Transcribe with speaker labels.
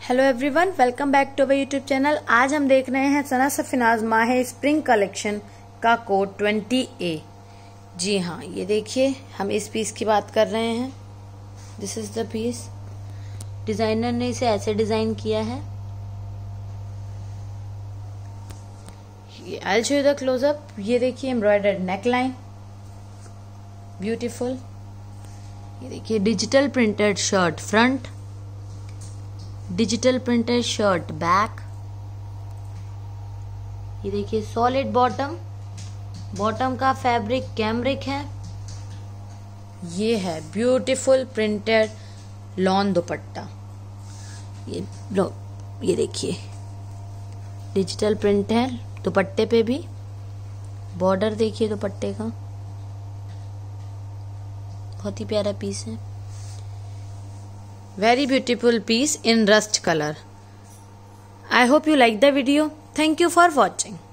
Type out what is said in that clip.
Speaker 1: Hello everyone, welcome back to our YouTube channel. आज हम देख रहे हैं सना सफिनाज माहे स्प्रिंग कलेक्शन का कोड 20A। जी हाँ, ये देखिए, हम इस पीस की बात कर रहे हैं। This is the piece. Designer ने इसे ऐसे डिजाइन किया है। I will show you the close up. ये देखिए, एम्ब्रॉयडर्ड नेकलाइन, ब्यूटीफुल। ये देखिए, digital printed shirt front, digital printed shirt back. ये देखिए, सॉलिड बॉटम, बॉटम का फैब्रिक कैमरिक है। ये है ब्यूटीफुल प्रिंटेड लॉन दुपट्टा। ये देखिए, डिजिटल प्रिंट है दुपट्टे पे भी। बॉर्डर देखिए दुपट्टे का, बहुत ही प्यारा पीस है। Very beautiful piece in rust color. I hope you like the video. Thank you for watching.